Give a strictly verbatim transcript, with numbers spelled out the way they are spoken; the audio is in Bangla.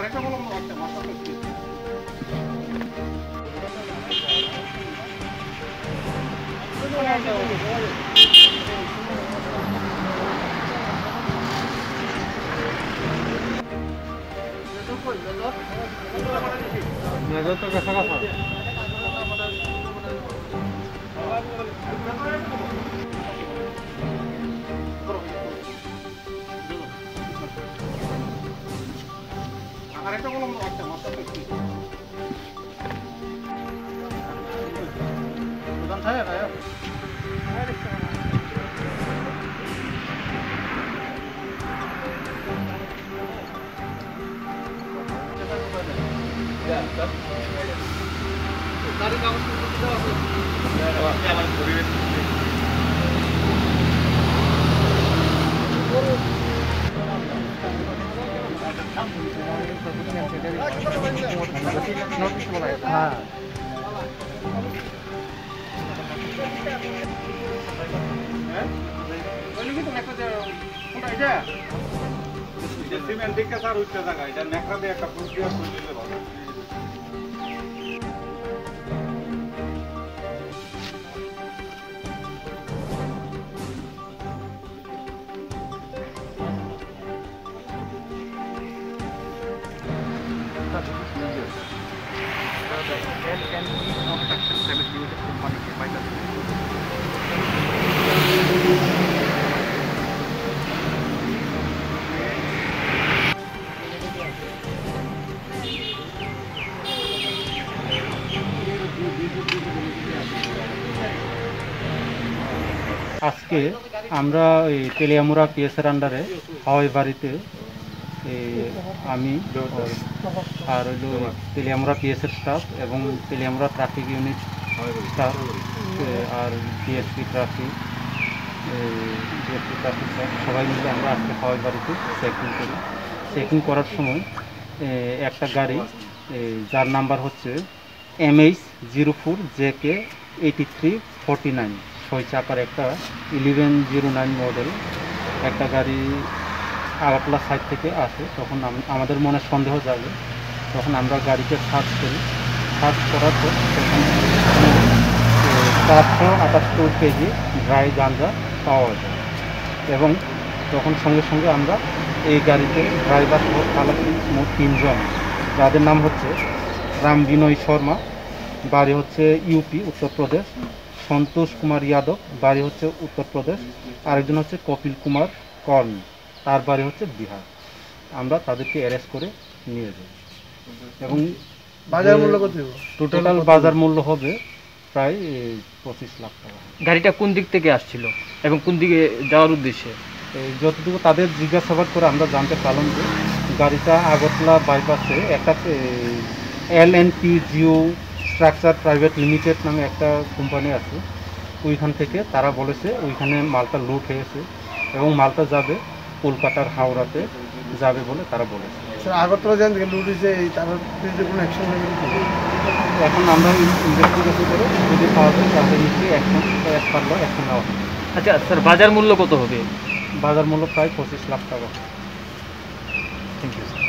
মেজর তো কাছা কাছা আরেকটা বললাম একটা মাত্রা কি প্রধান সাহেব আয়া তারিখ কাগজ করতে আছে আমার পরিবেশ হ্যাঁ সিমেন্টিক কাঁচার উচ্চ জায়গা এটা নেকড়া দিয়ে একটা প্রক্রিয়া করে দিলে ভালো আজকে আমরা এই তেলিয়ামুড়া পিএসের আন্ডারে হাওয়াই বাড়িতে আমি আর হইল তেলিয়ামুড়া পিএসের স্টাফ এবং তেলিয়ামুড়া ট্রাফিক ইউনিট স্টাফ আর DSP traffic DSP traffic staff সবাই মিলে আমরা আজকে হাওয়াই বাড়িতে চেকিং করি। চেকিং করার সময় একটা গাড়ি যার নাম্বার হচ্ছে M H zero four J K eighty three forty nine ছয় চাকার একটা ইলেভেন জিরো নাইন মডেল একটা গাড়ি আগরতলা সাইড থেকে আসে। তখন আমাদের মনে সন্দেহ জাগে, তখন আমরা গাড়িকে সার্চ করি। সার্চ করার পর সেখানে চারশো আটাত্তর কেজি ড্রাই গাঁজা পাওয়া যায় এবং তখন সঙ্গে সঙ্গে আমরা এই গাড়িতে ড্রাইভার ও চালক মোট তিনজন, যাদের নাম হচ্ছে রাম বিনয় শর্মা, বাড়ি হচ্ছে ইউপি উত্তরপ্রদেশ, সন্তোষ কুমার যাদব, বাড়ি হচ্ছে উত্তরপ্রদেশ, আরেকজন হচ্ছে কপিল কুমার কর্ণ, তার বাড়ি হচ্ছে বিহার। আমরা তাদেরকে অ্যারেস্ট করে নিয়ে যাই এবং বাজার মূল্য কত? টোটাল বাজার মূল্য হবে প্রায় পঁচিশ লাখ টাকা। গাড়িটা কোন দিক থেকে আসছিল এবং কোন দিকে যাওয়ার উদ্দেশ্যে? যতটুকু তাদের জিজ্ঞাসাবাদ করে আমরা জানতে পারলাম যে গাড়িটা আগরতলা বাইপাসে একটা L N P geo structure private limited নামে একটা কোম্পানি আছে, ওইখান থেকে তারা বলেছে ওইখানে মালটা লুট হয়েছে এবং মালটা যাবে কলকাতার হাওড়াতে যাবে বলে তারা বলেছে। আগরতলা যান থেকে লুট হয়েছে, তারপর কোনো অ্যাকশন হয়ে গেছে? এখন আমরা ইনভেস্টিগেশন করে যদি পাওয়া যায় তাহলে নিশ্চয়ই অ্যাকশন অ্যাজ পারলো অ্যাকশন নেওয়া হবে। আচ্ছা স্যার, বাজার মূল্য কত হবে? বাজার মূল্য প্রায় পঁচিশ লাখ টাকা। Thank you sir.